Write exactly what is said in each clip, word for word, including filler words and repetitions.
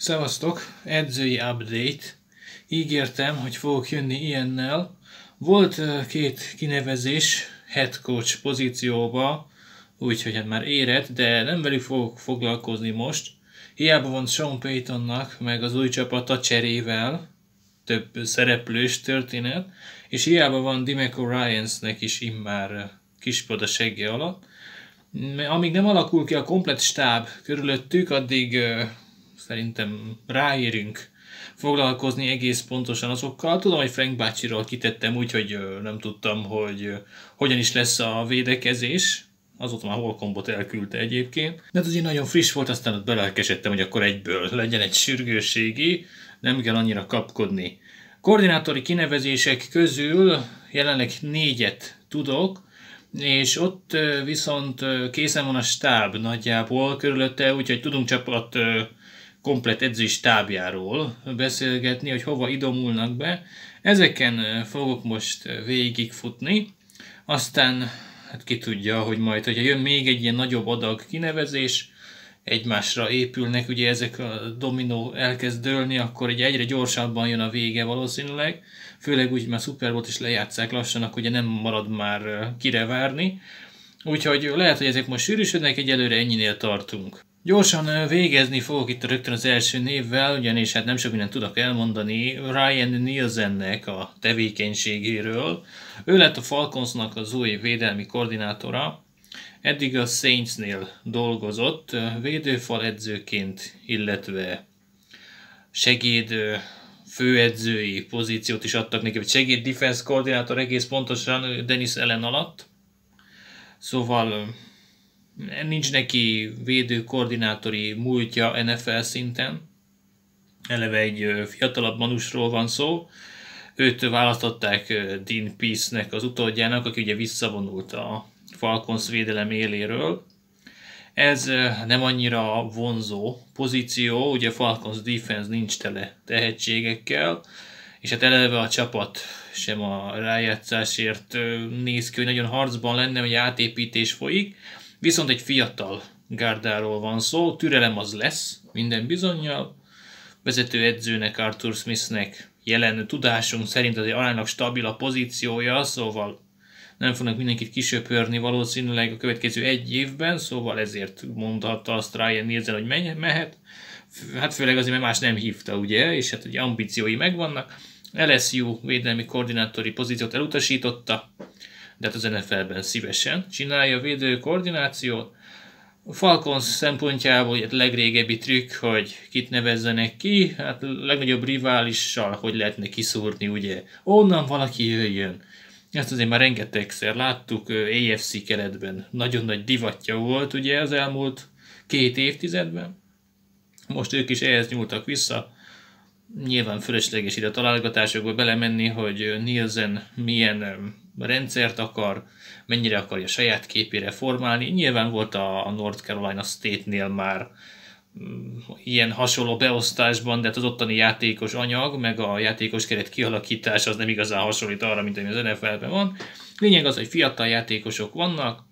Szevasztok! Edzői update. Ígértem, hogy fogok jönni ilyennel. Volt két kinevezés head coach pozícióba, úgyhogy hát már érett, de nem velük fogok foglalkozni most. Hiába van Sean Paytonnak, meg az új csapata cserével, több szereplős történet, és hiába van DeMeco Ryansnek is immár kispad a segge alatt. Amíg nem alakul ki a komplett stáb körülöttük, addig uh, szerintem ráérünk foglalkozni egész pontosan azokkal. Tudom, hogy Frank bácsiról kitettem úgy, hogy uh, nem tudtam, hogy uh, hogyan is lesz a védekezés. Azóta már Holcombot elküldte egyébként. De ez ugye nagyon friss volt, aztán ott belelkesedtem, hogy akkor egyből legyen egy sürgősségi, nem kell annyira kapkodni. Koordinátori kinevezések közül jelenleg négyet tudok, és ott viszont készen van a stáb nagyjából körülötte, úgyhogy tudunk csapat komplett edzői stábjáról beszélgetni, hogy hova idomulnak be. Ezeken fogok most végigfutni, aztán hát ki tudja, hogy majd, hogyha jön még egy ilyen nagyobb adag kinevezés, egymásra épülnek, ugye ezek a dominó elkezd dőlni, akkor ugye egyre gyorsabban jön a vége valószínűleg, főleg úgy, már Super Bowl-t is lejátszák lassan, akkor ugye nem marad már kire várni, úgyhogy lehet, hogy ezek most sűrűsödnek, egyelőre ennyinél tartunk. Gyorsan végezni fogok itt rögtön az első névvel, ugyanis hát nem sok mindent tudok elmondani Ryan Nielsennek a tevékenységéről. Ő lett a Falconsnak az új védelmi koordinátora. Eddig a Saintsnél dolgozott, védőfal edzőként, illetve segéd főedzői pozíciót is adtak neki, vagy segéd defense koordinátor egész pontosan Dennis Allen alatt. Szóval nincs neki védő koordinátori múltja en ef el szinten. Eleve egy fiatalabb manusról van szó. Őt választották Dean Pease-nek az utódjának, aki ugye visszavonult a Falcons védelem éléről. Ez nem annyira vonzó pozíció, ugye a Falcons defense nincs tele tehetségekkel, és hát eleve a csapat sem a rájátszásért néz ki, hogy nagyon harcban lenne, hogy átépítés folyik, viszont egy fiatal gárdáról van szó, türelem az lesz minden bizonnyal, vezető edzőnek, Arthur Smithnek jelen tudásunk szerint azért aránylag stabil a pozíciója, szóval nem fognak mindenkit kisöpörni valószínűleg a következő egy évben, szóval ezért mondhatta azt Ryan Nielsen, hogy mehet. Hát főleg azért, mert más nem hívta, ugye, és hát ugye ambíciói megvannak. el es u védelmi koordinátori pozíciót elutasította, de hát az en ef el-ben szívesen csinálja a védő koordinációt. A Falcons szempontjából egy legrégebbi trükk, hogy kit nevezzenek ki, hát a legnagyobb riválissal, hogy lehetne kiszúrni, ugye, onnan valaki jöjjön. Ezt azért már rengetegszer láttuk, á ef cé keretben nagyon nagy divatja volt ugye az elmúlt két évtizedben. Most ők is ehhez nyúltak vissza. Nyilván fölösleges ide a találgatásokba belemenni, hogy Nielsen milyen rendszert akar, mennyire akarja saját képére formálni. Nyilván volt a North Carolina State-nél már ilyen hasonló beosztásban, de hát az ottani játékos anyag, meg a játékos keret kialakítása az nem igazán hasonlít arra, mint ami az en ef el-ben van. Lényeg az, hogy fiatal játékosok vannak,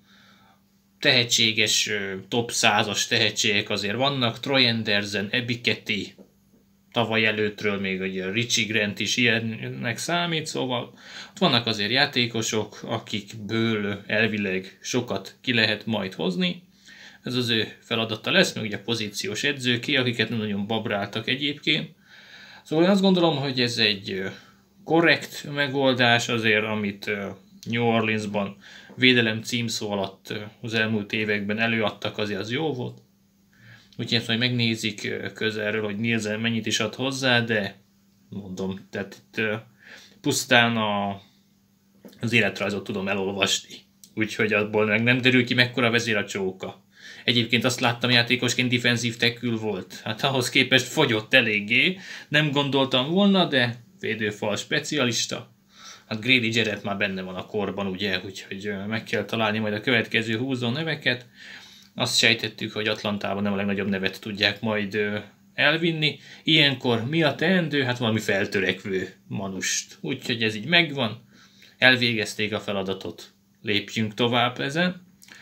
tehetséges, top százas tehetségek azért vannak, Troy Anderson, Ebiketie, tavaly előttről még ugye Richie Grant is ilyennek számít, szóval ott vannak azért játékosok, akikből elvileg sokat ki lehet majd hozni. Ez az ő feladata lesz, meg ugye pozíciós edzőké, akiket nem nagyon babráltak egyébként. Szóval én azt gondolom, hogy ez egy korrekt megoldás azért, amit New Orleansban védelem címszó alatt az elmúlt években előadtak, azért az jó volt. Úgyhogy ezt majd megnézik közelről, hogy Nielsen mennyit is ad hozzá, de mondom, tehát itt pusztán a, az életrajzot tudom elolvasni. Úgyhogy abból meg nem derül ki, mekkora vezér a csóka. Egyébként azt láttam, játékosként defensív tackle volt. Hát ahhoz képest fogyott eléggé. Nem gondoltam volna, de védőfal specialista. Hát Grady Jarrett már benne van a korban, ugye, úgyhogy meg kell találni majd a következő húzó neveket. Azt sejtettük, hogy Atlantában nem a legnagyobb nevet tudják majd elvinni. Ilyenkor mi a teendő? Hát valami feltörekvő manust. Úgyhogy ez így megvan. Elvégezték a feladatot. Lépjünk tovább ezen.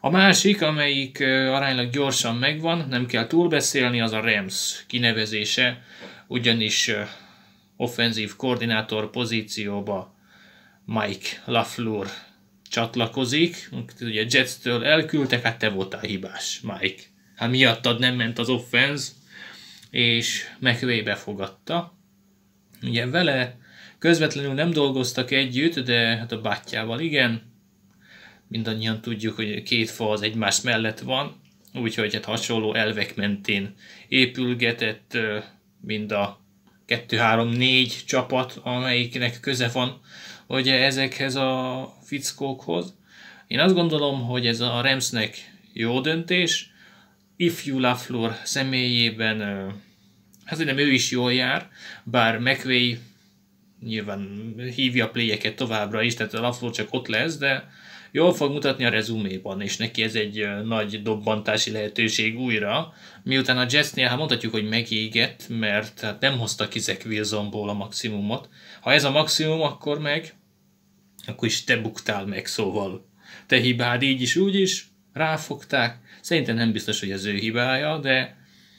A másik, amelyik aránylag gyorsan megvan, nem kell túlbeszélni, az a Rams kinevezése, ugyanis offenzív koordinátor pozícióba Mike LaFleur csatlakozik. Ugye Jetstől elküldtek, hát te voltál hibás, Mike. Hát miattad nem ment az offense, és McVay befogadta. Ugye vele közvetlenül nem dolgoztak együtt, de hát a bátyjával igen. Mindannyian tudjuk, hogy két fa az egymás mellett van, úgyhogy hát hasonló elvek mentén épülgetett mind a kettő három négy csapat, amelyiknek köze van ugye ezekhez a fickókhoz. Én azt gondolom, hogy ez a Ramsnek jó döntés. Ifjú LaFleur személyében, hát nem ő is jól jár, bár McVay nyilván hívja a playeket továbbra is, tehát a LaFleur csak ott lesz, de jól fog mutatni a rezuméban, és neki ez egy nagy dobbantási lehetőség újra. Miután a Jetsnél hát mondhatjuk, hogy megégett, mert hát nem hozta ki Zach Wilsonból a maximumot. Ha ez a maximum, akkor meg, akkor is te buktál meg, szóval te hibád így is, úgy is, ráfogták. Szerintem nem biztos, hogy az ő hibája, de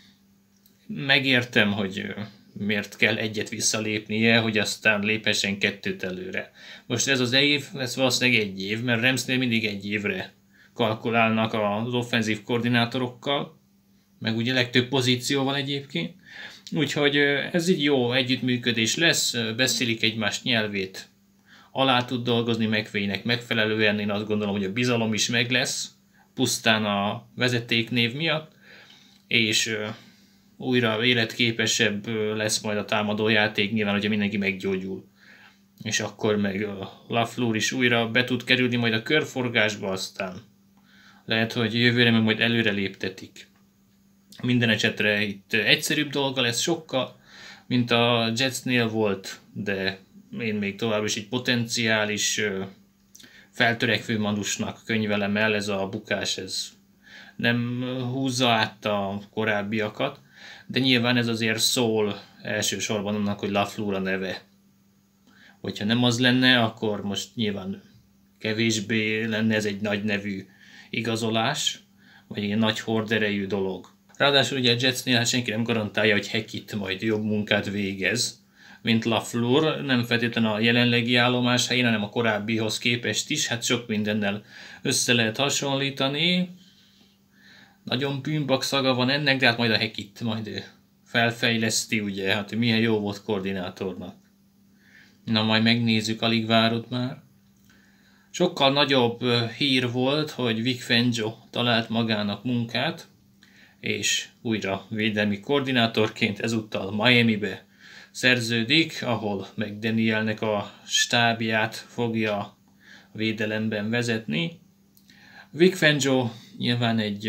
megértem, hogy miért kell egyet visszalépnie, hogy aztán lépessen kettőt előre. Most ez az év, ez valószínűleg egy év, mert Ramsnél mindig egy évre kalkulálnak az offenzív koordinátorokkal, meg ugye legtöbb pozícióval egyébként. Úgyhogy ez így jó együttműködés lesz, beszélik egymás nyelvét, alá tud dolgozni McVaynek megfelelően, én azt gondolom, hogy a bizalom is meg lesz, pusztán a vezetéknév miatt, és újra életképesebb lesz majd a támadójáték, nyilván, hogyha mindenki meggyógyul. És akkor meg a LaFleur is újra be tud kerülni majd a körforgásba, aztán lehet, hogy jövőre meg majd előre léptetik. Minden esetre itt egyszerűbb dolga lesz sokkal, mint a Jetsnél volt, de én még tovább is egy potenciális feltörekvő manusnak könyvelem el, ez a bukás, ez nem húzza át a korábbiakat, de nyilván ez azért szól elsősorban annak, hogy LaFleur a neve. Hogyha nem az lenne, akkor most nyilván kevésbé lenne ez egy nagy nevű igazolás, vagy egy nagy horderejű dolog. Ráadásul ugye a Jetsnél hát senki nem garantálja, hogy Hackett majd jobb munkát végez, mint LaFleur, nem feltétlenül a jelenlegi állomás helyén, hanem a korábbihoz képest is, hát sok mindennel össze lehet hasonlítani. Nagyon bűnbak szaga van ennek, de hát majd a Hackett majd felfejleszti, ugye, hát milyen jó volt koordinátornak. Na majd megnézzük, alig várod már. Sokkal nagyobb hír volt, hogy Vic Fangio talált magának munkát, és újra védelmi koordinátorként ezúttal Miamibe szerződik, ahol McDanielnek a stábját fogja védelemben vezetni. Vic Fangio nyilván egy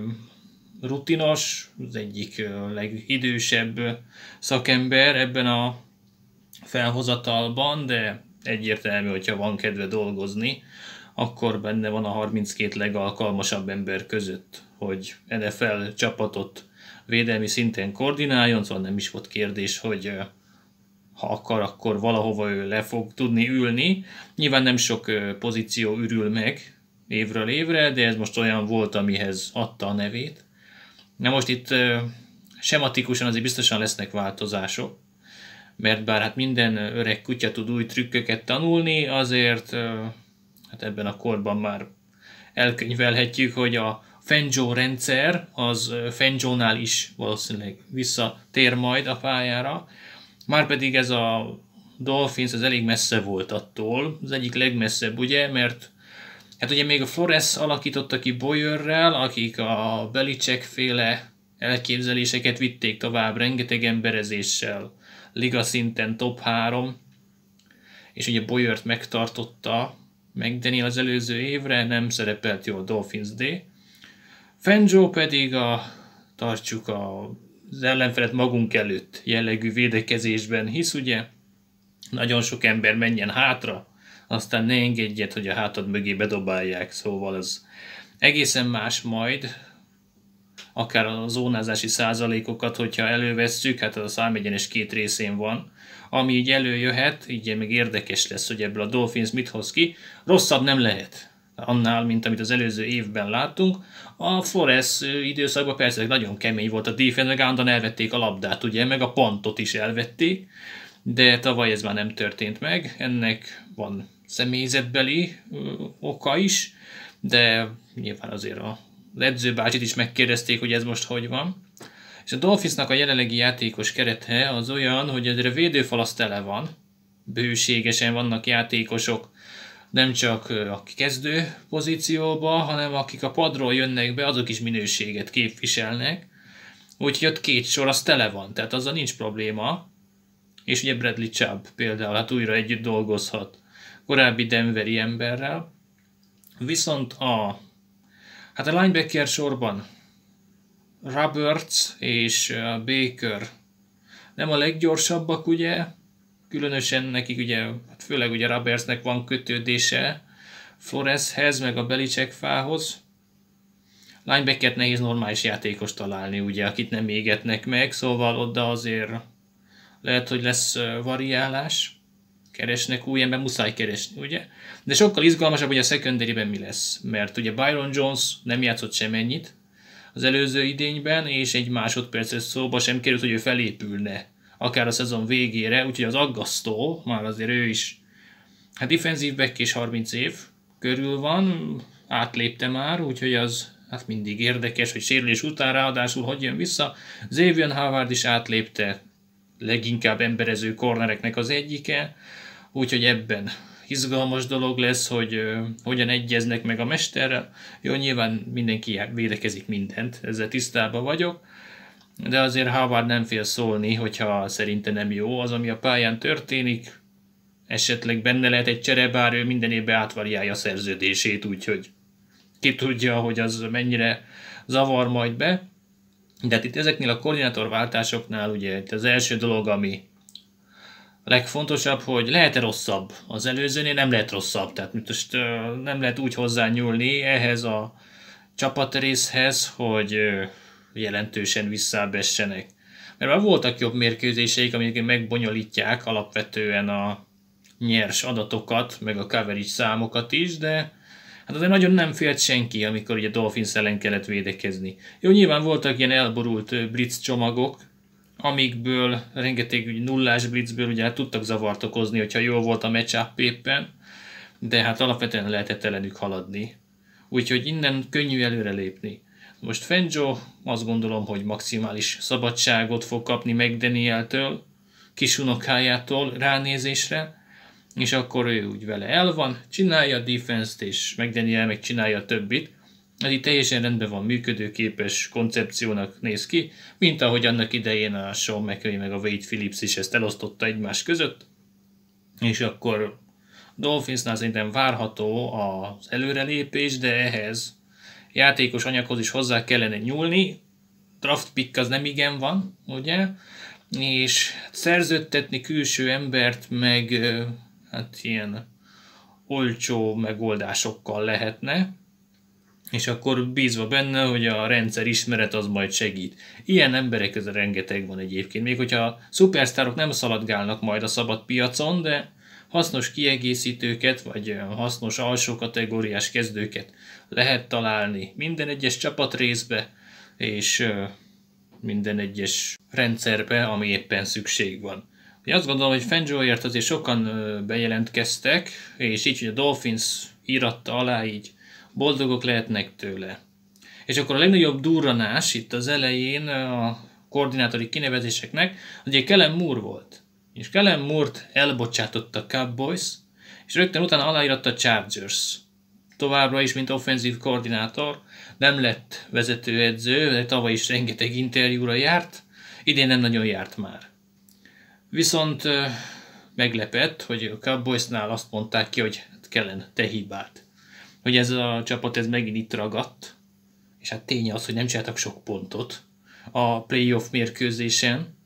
rutinos, az egyik legidősebb szakember ebben a felhozatalban, de egyértelmű, hogyha van kedve dolgozni, akkor benne van a harminckét legalkalmasabb ember között, hogy en ef el csapatot védelmi szinten koordináljon, szóval nem is volt kérdés, hogy ha akar, akkor valahova ő le fog tudni ülni. Nyilván nem sok pozíció ürül meg évről évre, de ez most olyan volt, amihez adta a nevét. Na most itt sematikusan azért biztosan lesznek változások, mert bár hát minden öreg kutya tud új trükköket tanulni, azért hát ebben a korban már elkönyvelhetjük, hogy a Fangio rendszer az Fangionál is valószínűleg visszatér majd a pályára, márpedig ez a Dolphins az elég messze volt attól, az egyik legmesszebb, ugye, mert hát ugye még a Flores alakította ki Boyerrel, akik a Belichick féle elképzeléseket vitték tovább rengeteg emberezéssel, liga szinten top három, és ugye Boyert megtartotta McDaniel az előző évre, nem szerepelt jól Dolphins D. Fangio pedig a, tartsuk a, az ellenfelet magunk előtt jellegű védekezésben hisz, ugye, nagyon sok ember menjen hátra, aztán ne engedjed, hogy a hátad mögé bedobálják, szóval az egészen más majd, akár a zónázási százalékokat, hogyha elővesszük, hát az a számegyenes két részén van, ami így előjöhet, így meg érdekes lesz, hogy ebből a Dolphins mit hoz ki. Rosszabb nem lehet, annál, mint amit az előző évben láttunk. A Flores időszakban persze nagyon kemény volt a defense, meg állandóan elvették a labdát, ugye, meg a pontot is elvették, de tavaly ez már nem történt meg, ennek van személyzetbeli oka is, de nyilván azért az edzőbácsit is megkérdezték, hogy ez most hogy van. És a Dolphinsnak a jelenlegi játékos kerete az olyan, hogy azért a védőfal az tele van, bőségesen vannak játékosok, nem csak a kezdő pozícióba, hanem akik a padról jönnek be, azok is minőséget képviselnek. Úgyhogy ott két sor az tele van, tehát azzal nincs probléma. És ugye Bradley Chubb például hát újra együtt dolgozhat korábbi denveri emberrel. Viszont a, hát a linebacker sorban Roberts és Baker nem a leggyorsabbak, ugye, különösen nekik ugye, hát főleg ugye Robertsnek van kötődése Floreshez, meg a Belichick fához. Linebackert nehéz normális játékos találni, ugye, akit nem égetnek meg, szóval oda azért lehet, hogy lesz variálás. Keresnek új ember, muszáj keresni, ugye? De sokkal izgalmasabb, hogy a secondary-ben mi lesz, mert ugye Byron Jones nem játszott semennyit az előző idényben, és egy másodperces szóba sem került, hogy ő felépülne akár a szezon végére, úgyhogy az aggasztó, már azért ő is, hát defensive back és harminc év körül van, átlépte már, úgyhogy az hát mindig érdekes, hogy sérülés után ráadásul hogy jön vissza. Xavier Howard is átlépte, leginkább emberező cornereknek az egyike, úgyhogy ebben izgalmas dolog lesz, hogy uh, hogyan egyeznek meg a mesterrel. Jó, nyilván mindenki védekezik mindent, ezzel tisztában vagyok, de azért Howard nem fél szólni, hogyha szerinte nem jó az, ami a pályán történik. Esetleg benne lehet egy csere, bár ő minden évben átvariálja a szerződését, úgyhogy ki tudja, hogy az mennyire zavar majd be. De hát itt ezeknél a koordinátorváltásoknál ugye itt az első dolog, ami a legfontosabb, hogy lehet-e rosszabb az előzőnél, nem lehet rosszabb. Tehát most uh, nem lehet úgy hozzányúlni ehhez a csapatrészhez, hogy uh, jelentősen visszábessenek. Mert már voltak jobb mérkőzéseik, amik megbonyolítják alapvetően a nyers adatokat, meg a coverage számokat is, de hát azért nagyon nem félt senki, amikor ugye Dolphins ellen kellett védekezni. Jó, nyilván voltak ilyen elborult blitz csomagok, amikből rengeteg ugye, nullás blitzből ugye hát tudtak zavart okozni, hogyha jól volt a matchup éppen, de hát alapvetően lehetett ellenük haladni. Úgyhogy innen könnyű előrelépni. Most Fangio azt gondolom, hogy maximális szabadságot fog kapni McDanieltől, kisunokájától ránézésre, és akkor ő úgy vele el van, csinálja a defense-t, és McDaniel meg csinálja a többit. Ez így teljesen rendben van, működőképes koncepciónak néz ki, mint ahogy annak idején a Sean McVay meg a Wade Phillips is ezt elosztotta egymás között, és akkor Dolphinsnál szerintem várható az előrelépés, de ehhez játékos anyaghoz is hozzá kellene nyúlni, draft pick az nem igen van, ugye, és szerződtetni külső embert meg hát ilyen olcsó megoldásokkal lehetne, és akkor bízva benne, hogy a rendszer ismeret az majd segít. Ilyen emberek közül rengeteg van egyébként, még hogyha szupersztárok nem szaladgálnak majd a szabad piacon, de hasznos kiegészítőket, vagy hasznos alsó kategóriás kezdőket lehet találni minden egyes csapatrészbe, és minden egyes rendszerbe, ami éppen szükség van. Én azt gondolom, hogy Fangioért azért sokan bejelentkeztek, és így, hogy a Dolphins íratta alá, így boldogok lehetnek tőle. És akkor a legnagyobb durranás itt az elején a koordinátori kinevezéseknek, ugye Kellen Moore volt. És Kellen Moore-t elbocsátott a Cowboys, és rögtön utána aláíratta a Chargers. Továbbra is, mint offenzív koordinátor, nem lett vezetőedző, de tavaly is rengeteg interjúra járt, idén nem nagyon járt már. Viszont meglepett, hogy a Cowboysnál azt mondták ki, hogy Kellen, te hibád. Hogy ez a csapat ez megint itt ragadt, és hát tény az, hogy nem csináltak sok pontot a playoff mérkőzésen,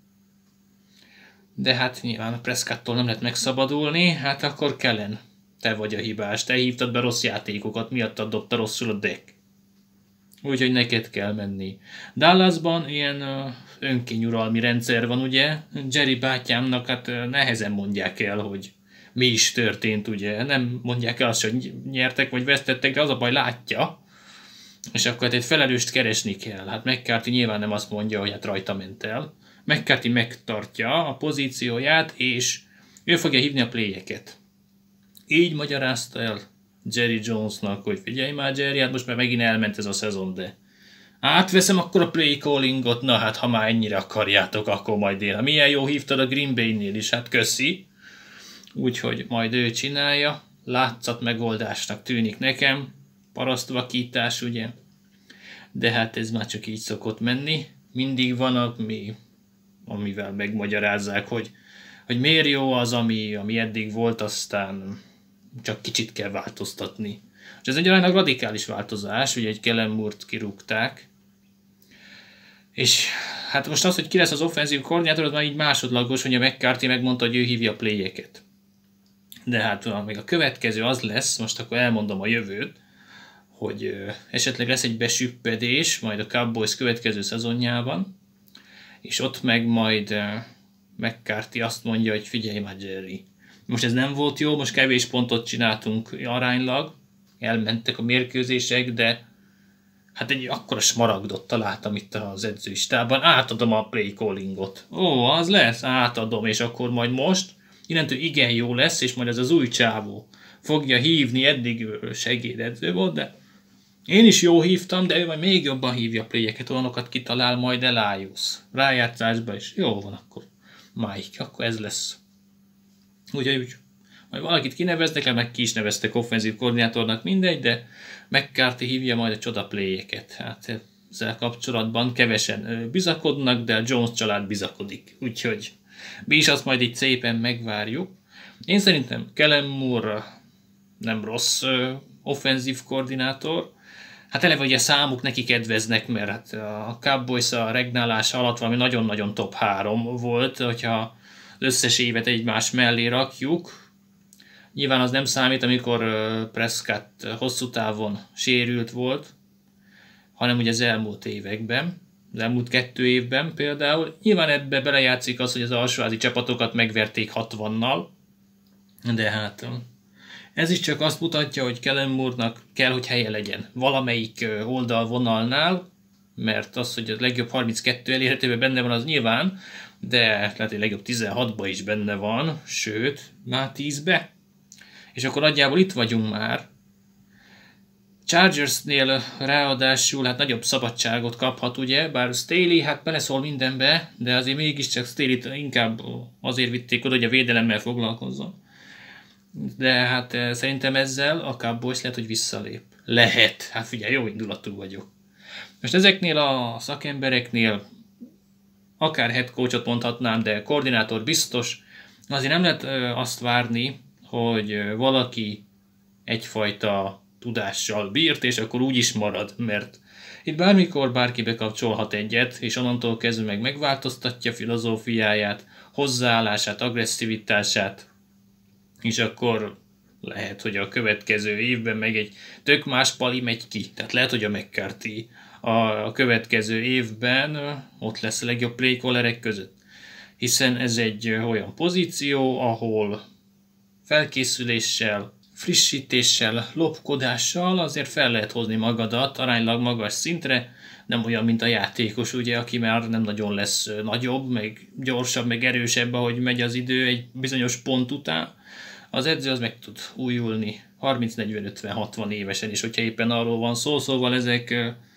de hát nyilván a Prescottól nem lehet megszabadulni, hát akkor Kellen, te vagy a hibás, te hívtad be rossz játékokat, miattad dobta rosszul a deck. Úgyhogy neked kell menni. Dallasban ilyen uh, önkényuralmi rendszer van, ugye? Jerry bátyámnak hát uh, nehezen mondják el, hogy mi is történt, ugye. Nem mondják el azt, hogy nyertek vagy vesztettek, de az a baj, látja. És akkor hát egy felelőst keresni kell. Hát McCarthy nyilván nem azt mondja, hogy hát rajta ment el. McCarthy megtartja a pozícióját, és ő fogja hívni a playeket. Így magyarázta el Jerry Jonesnak, hogy figyelj már Jerry, hát most már megint elment ez a szezon, de átveszem akkor a play callingot, na hát ha már ennyire akarjátok, akkor majd én. Milyen jó hívtad a Green Bay-nél is, hát köszi. Úgyhogy majd ő csinálja, látszat megoldásnak tűnik nekem, parasztvakítás ugye, de hát ez már csak így szokott menni. Mindig van, ami, amivel megmagyarázzák, hogy, hogy miért jó az, ami, ami eddig volt, aztán csak kicsit kell változtatni. És ez egy olyan radikális változás, ugye egy Kellen Moore-t kirúgták, és hát most az, hogy ki lesz az offenzív koordinátor, az már így másodlagos, hogy a McCarthy megmondta, hogy ő hívja a playeket. De hát még a következő az lesz, most akkor elmondom a jövőt, hogy esetleg lesz egy besüppedés majd a Cowboys következő szezonjában, és ott meg majd McCarthy azt mondja, hogy figyelj már Jerry, most ez nem volt jó, most kevés pontot csináltunk aránylag, elmentek a mérkőzések, de hát egy akkora smaragdot találtam itt az edzőistában, átadom a play callingot. Ó, az lesz, átadom, és akkor majd most, innentől igen jó lesz, és majd ez az új csávó fogja hívni, eddig segédedző volt, de én is jó hívtam, de ő majd még jobban hívja a playeket, olyanokat kitalál majd Elias. Rájátszásba is. Jó van akkor. Mike, akkor ez lesz. Úgyhogy úgy, majd valakit kineveznek, le meg ki is neveztek offenzív koordinátornak, mindegy, de McCarthy hívja majd a csoda playeket. Hát ezzel kapcsolatban kevesen bizakodnak, de a Jones család bizakodik. Úgyhogy mi is azt majd így szépen megvárjuk. Én szerintem Kellen Moore nem rossz offenzív koordinátor. Hát eleve ugye számuk neki kedveznek, mert hát a Cowboys a regnálása alatt valami nagyon-nagyon top három volt, hogyha az összes évet egymás mellé rakjuk. Nyilván az nem számít, amikor Prescott hosszú távon sérült volt, hanem ugye az elmúlt években, az elmúlt kettő évben például. Nyilván ebbe belejátszik az, hogy az alsóházi csapatokat megverték hatvannal, de hát ez is csak azt mutatja, hogy Kellen Moore-nak kell, hogy helye legyen valamelyik oldalvonalnál, mert az, hogy a legjobb harminckettő elérhetőben benne van, az nyilván, de lehet, hogy a legjobb tizenhatban is benne van, sőt, már tízbe. És akkor nagyjából itt vagyunk már. Chargersnél ráadásul hát nagyobb szabadságot kaphat, ugye, bár Staley hát beleszól mindenbe, de azért mégiscsak Staley-t inkább azért vitték oda, hogy a védelemmel foglalkozzon. De hát szerintem ezzel a Cowboys lehet, hogy visszalép. Lehet. Hát figyelj, jó indulatú vagyok. Most ezeknél a szakembereknél akár head coachot mondhatnám, de koordinátor biztos. Azért nem lehet azt várni, hogy valaki egyfajta tudással bírt, és akkor úgy is marad, mert itt bármikor bárki bekapcsolhat egyet, és onnantól kezdve meg megváltoztatja filozófiáját, hozzáállását, agresszivitását, és akkor lehet, hogy a következő évben meg egy tök más pali megy ki. Tehát lehet, hogy a McCarthy a következő évben ott lesz a legjobb playcallerek között. Hiszen ez egy olyan pozíció, ahol felkészüléssel, frissítéssel, lopkodással azért fel lehet hozni magadat aránylag magas szintre, nem olyan, mint a játékos, ugye, aki már nem nagyon lesz nagyobb, meg gyorsabb, meg erősebb, ahogy megy az idő egy bizonyos pont után. Az edző az meg tud újulni harminc, negyven, ötven, hatvan évesen is, hogyha éppen arról van szó, szóval ezek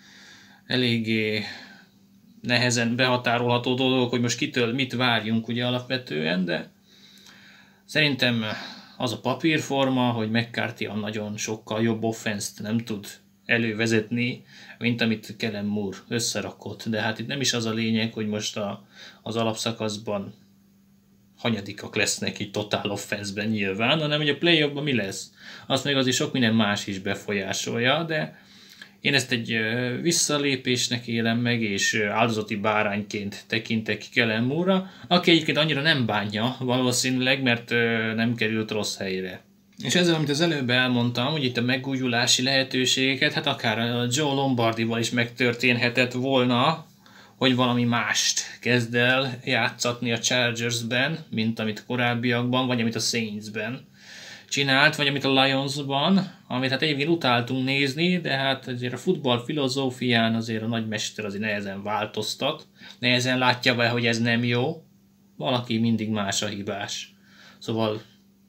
eléggé nehezen behatárolható dolgok, hogy most kitől mit várjunk ugye alapvetően, de szerintem az a papírforma, hogy McCarthy a nagyon sokkal jobb offenszt nem tud elővezetni, mint amit Kellen Moore összerakott. De hát itt nem is az a lényeg, hogy most a, az alapszakaszban hanyadikak lesznek így totál offenszben nyilván, hanem hogy a play-offban mi lesz. Azt meg azért sok minden más is befolyásolja, de én ezt egy visszalépésnek élem meg, és áldozati bárányként tekintek Kellen Moore-ra, aki egyébként annyira nem bánja valószínűleg, mert nem került rossz helyre. És ezzel, amit az előbb elmondtam, hogy itt a megújulási lehetőségeket, hát akár a Joe Lombardival is megtörténhetett volna, hogy valami mást kezd el játszatni a Chargersben, mint amit korábbiakban, vagy amit a Saintsben csinált, vagy amit a Lionsban, amit hát egyébként utáltunk nézni, de hát azért a futball filozófián azért a nagymester azért nehezen változtat, nehezen látja be, hogy ez nem jó, valaki mindig más a hibás. Szóval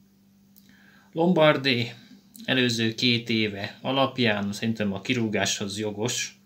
Lombardi előző két éve alapján szerintem a kirúgáshoz jogos.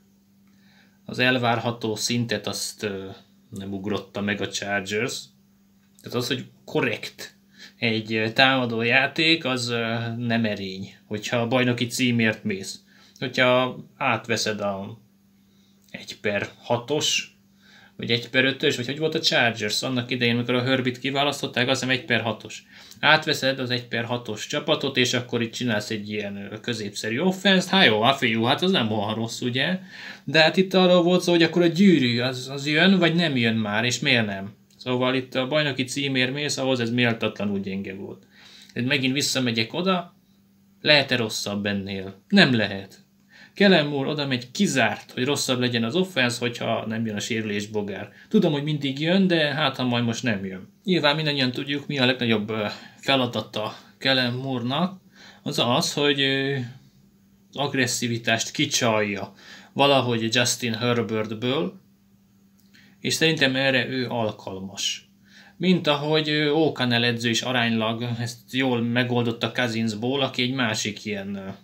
Az elvárható szintet azt nem ugrotta meg a Chargers. Tehát az, hogy korrekt egy támadó játék, az nem erény, hogyha a bajnoki címért mész. Hogyha átveszed a egy per hatos, vagy egy per ötös, vagy hogy volt a Chargers annak idején, amikor a Herbit kiválasztották, azt hiszem egy per hatos. Átveszed az egy per hatos csapatot, és akkor itt csinálsz egy ilyen középszerű offense-t. Hát jó, hát fiú, hát az nem olyan rossz, ugye? De hát itt arról volt szó, hogy akkor a gyűrű az, az jön, vagy nem jön már, és miért nem? Szóval itt a bajnoki címért mész, ahhoz ez méltatlanul gyenge volt. De megint visszamegyek oda, lehet-e rosszabb ennél? Nem lehet. Kellen Moore oda megy kizárt, hogy rosszabb legyen az offense, hogyha nem jön a sérülés bogár. Tudom, hogy mindig jön, de hát ha majd most nem jön. Nyilván mindannyian tudjuk, mi a legnagyobb feladata Kellen Moore-nak, az az, hogy az agresszivitást kicsalja valahogy Justin Herbertből, és szerintem erre ő alkalmas. Mint ahogy O'Connell edző is aránylag ezt jól megoldotta Cousinsból, aki egy másik ilyen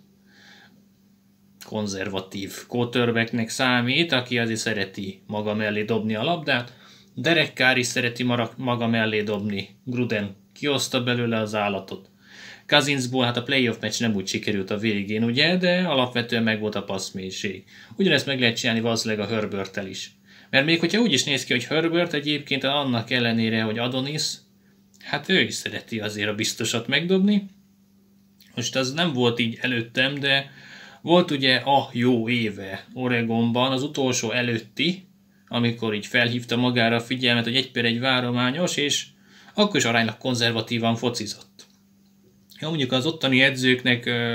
konzervatív quarterbacknek számít, aki azért szereti maga mellé dobni a labdát. Derek Carr is szereti maga mellé dobni. Gruden kihozta belőle az állatot. Cousinsból hát a playoff meccs nem úgy sikerült a végén, ugye, de alapvetően meg volt a passzmélység. Ugyanezt meg lehet csinálni valószínűleg a Herberttel is. Mert még hogyha úgy is néz ki, hogy Herbert egyébként annak ellenére, hogy Adonis, hát ő is szereti azért a biztosat megdobni. Most az nem volt így előttem, de volt ugye a jó éve Oregonban, az utolsó előtti, amikor így felhívta magára a figyelmet, hogy egy per egy várományos, és akkor is aránylag konzervatívan focizott. Ja, mondjuk az ottani edzőknek ö,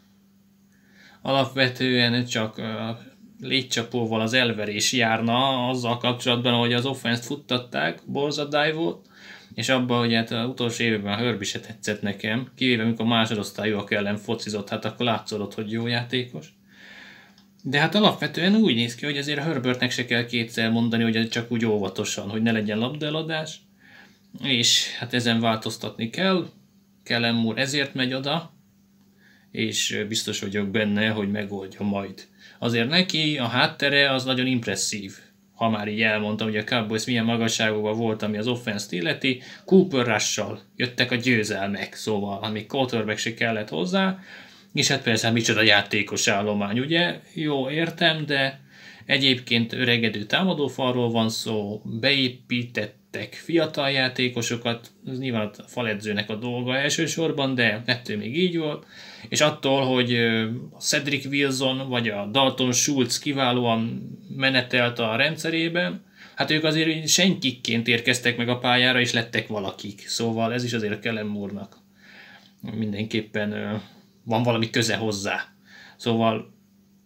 alapvetően csak ö, légycsapóval az elverés járna azzal kapcsolatban, hogy az offense-t futtatták, borzadály volt, és abban, hogy hát az utolsó évben a Herbie se tetszett nekem, kivéve amikor másodosztályúak ellen focizott, hát akkor látszódott, hogy jó játékos. De hát alapvetően úgy néz ki, hogy azért a Herbertnek se kell kétszer mondani, hogy csak úgy óvatosan, hogy ne legyen labdaeladás, és hát ezen változtatni kell. Kellen Moore ezért megy oda, és biztos vagyok benne, hogy megoldja majd. Azért neki a háttere az nagyon impresszív. Ha már így elmondtam, hogy a Cowboys milyen magasságokban volt, ami az offense-t illeti, Cooper Rush-sal jöttek a győzelmek, szóval ami quarterback se kellett hozzá, és hát persze micsoda játékos állomány, ugye? Jó, értem, de egyébként öregedő támadófalról van szó, beépítettek fiatal játékosokat, ez nyilván a faledzőnek a dolga elsősorban, de ettől még így volt, és attól, hogy a Cedric Wilson vagy a Dalton Schultz kiválóan menetelt a rendszerében, hát ők azért senkikként érkeztek meg a pályára, és lettek valakik. Szóval ez is azért a Kellen Moore-nak mindenképpen van valami köze hozzá. Szóval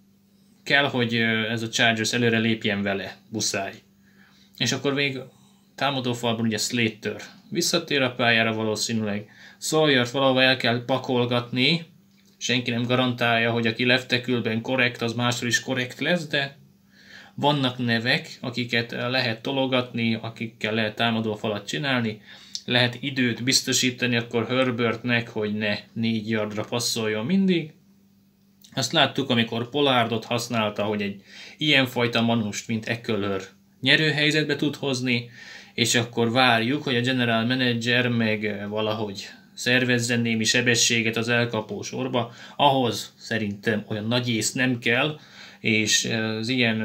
kell, hogy ez a Chargers előre lépjen vele, buszáj. És akkor még támadófalban ugye Slater visszatér a pályára valószínűleg. Sawyert valahol el kell pakolgatni, senki nem garantálja, hogy aki left tackle-ben korrekt, az máshol is korrekt lesz, de vannak nevek, akiket lehet tologatni, akikkel lehet támadófalat csinálni, lehet időt biztosítani akkor Herbertnek, hogy ne négy yardra passzoljon mindig. Azt láttuk, amikor Pollardot használta, hogy egy ilyenfajta manust, mint Eckler nyerőhelyzetbe tud hozni, és akkor várjuk, hogy a general manager meg valahogy szervezzen némi sebességet az elkapó sorba. Ahhoz szerintem olyan nagy ész nem kell, és az ilyen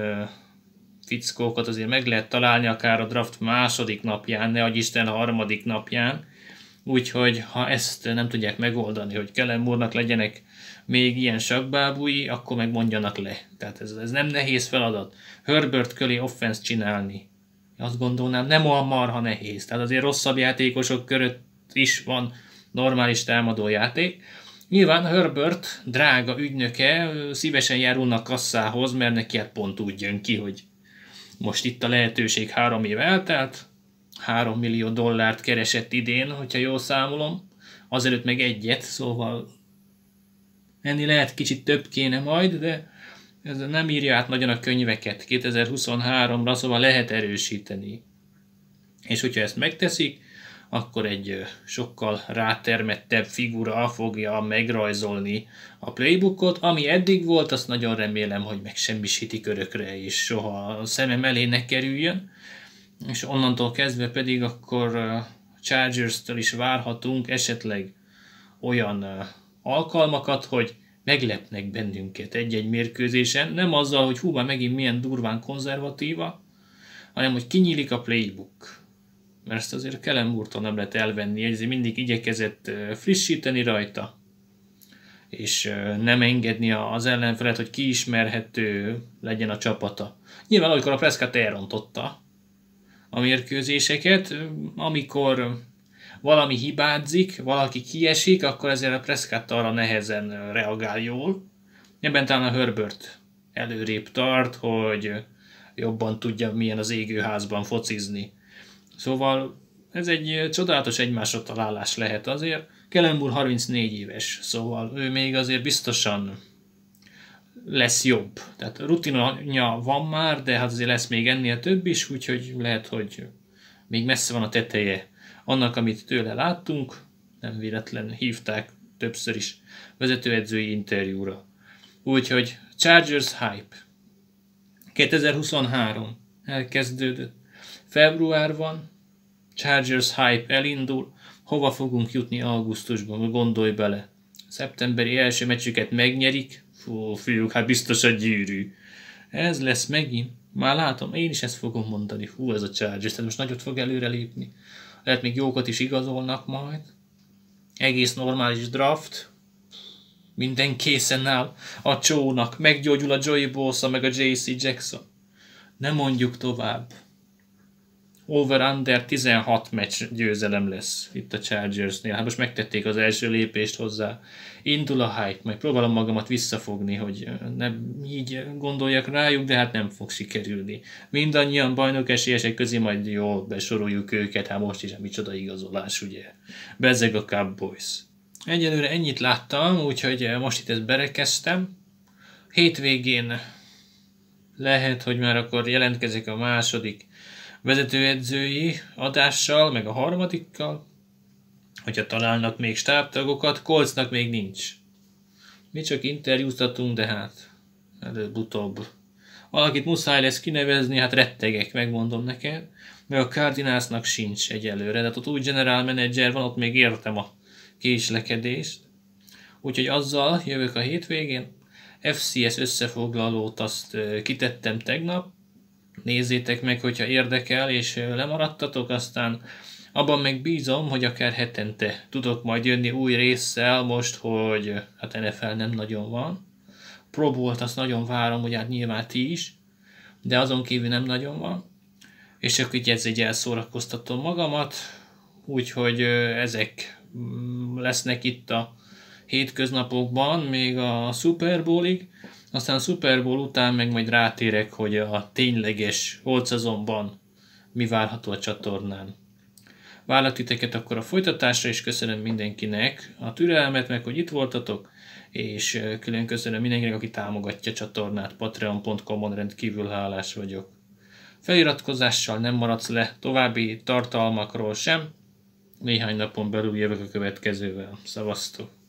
fickókat azért meg lehet találni akár a draft második napján, ne adj Isten a harmadik napján. Úgyhogy ha ezt nem tudják megoldani, hogy Kellen Moore-nak legyenek még ilyen sakkbábúi, akkor meg mondjanak le. Tehát ez, ez nem nehéz feladat. Herbert köré offense csinálni. Azt gondolnám, nem olyan marha nehéz. Tehát azért rosszabb játékosok között is van normális támadó játék. Nyilván Herbert drága ügynöke szívesen járulnak kasszához, mert neki hát pont úgy jön ki, hogy Most itt a lehetőség, három év eltelt, három millió dollárt keresett idén, hogyha jól számolom, azelőtt meg egyet, szóval ennél lehet kicsit több kéne majd, de ez nem írja át nagyon a könyveket kétezer-huszonháromra, szóval lehet erősíteni. És hogyha ezt megteszik, akkor egy sokkal rátermettebb figura fogja megrajzolni a playbookot, ami eddig volt, azt nagyon remélem, hogy megsemmisítik örökre, és soha a szemem elé ne kerüljön. És onnantól kezdve pedig akkor Chargers-től is várhatunk esetleg olyan alkalmakat, hogy meglepnek bennünket egy-egy mérkőzésen, nem azzal, hogy hú, már megint milyen durván konzervatíva, hanem hogy kinyílik a playbook. Mert ezt azért Kellen Moore-tól nem lehet elvenni, ezért mindig igyekezett frissíteni rajta, és nem engedni az ellenfelet, hogy kiismerhető legyen a csapata. Nyilván, amikor a Prescott elrontotta a mérkőzéseket, amikor valami hibázik, valaki kiesik, akkor ezért a Prescott arra nehezen reagál jól. Ebben talán a Herbert előrébb tart, hogy jobban tudja, milyen az égőházban focizni. Szóval ez egy csodálatos egymásra találás lehet azért. Kellen Moore harmincnégy éves, szóval ő még azért biztosan lesz jobb. Tehát rutinja van már, de hát azért lesz még ennél több is, úgyhogy lehet, hogy még messze van a teteje annak, amit tőle láttunk. Nem véletlen hívták többször is vezetőedzői interjúra. Úgyhogy Chargers hype. kétezer-huszonhárom elkezdődött. Február van, Chargers hype elindul, hova fogunk jutni augusztusban, gondolj bele. Szeptemberi első meccsüket megnyerik, fú, fiúk, hát biztos a gyűrű. Ez lesz megint, már látom, én is ezt fogom mondani, hú, ez a Chargers, tehát most nagyot fog előrelépni. Lehet még jókat is igazolnak majd. Egész normális draft, minden készen áll a csónak, meggyógyul a Joey Bosa meg a jé cé Jackson. Nem mondjuk tovább. Over-under tizenhat meccs győzelem lesz itt a Chargersnél. Hát most megtették az első lépést hozzá. Indul a hype, majd próbálom magamat visszafogni, hogy nem így gondoljak rájuk, de hát nem fog sikerülni. Mindannyian bajnok esélyesek közé majd jól besoroljuk őket, hát most is a micsoda igazolás, ugye. Bezzeg a Cowboys. Egyelőre ennyit láttam, úgyhogy most itt ezt berekeztem. Hétvégén lehet, hogy már akkor jelentkezek a második vezetőedzői adással, meg a harmadikkal, hogyha találnak még stábtagokat, Coltsnak még nincs. Mi csak interjúztatunk, de hát előbb-utóbb valakit muszáj lesz kinevezni, hát rettegek, megmondom neked, meg a Cardinalsnak sincs egyelőre, de ott új general manager van, ott még értem a késlekedést. Úgyhogy azzal jövök a hétvégén. ef cé es összefoglalót azt kitettem tegnap, nézzétek meg, hogyha érdekel, és lemaradtatok, aztán abban meg bízom, hogy akár hetente tudok majd jönni új résszel most, hogy hát en ef el nem nagyon van. Pro Bowl-t azt nagyon várom, hogy hát nyilván ti is, de azon kívül nem nagyon van. És csak így ez egy elszórakoztatom magamat, úgyhogy ezek lesznek itt a hétköznapokban, még a Super Bowlig. Aztán a Super Bowl után meg majd rátérek, hogy a tényleges holt szezonban mi várható a csatornán. Várlak titeket akkor a folytatásra, és köszönöm mindenkinek a türelmet, meg hogy itt voltatok, és külön köszönöm mindenkinek, aki támogatja a csatornát, patreon pont com-on rendkívül hálás vagyok. Feliratkozással nem maradsz le további tartalmakról sem, néhány napon belül jövök a következővel. Szevasztok!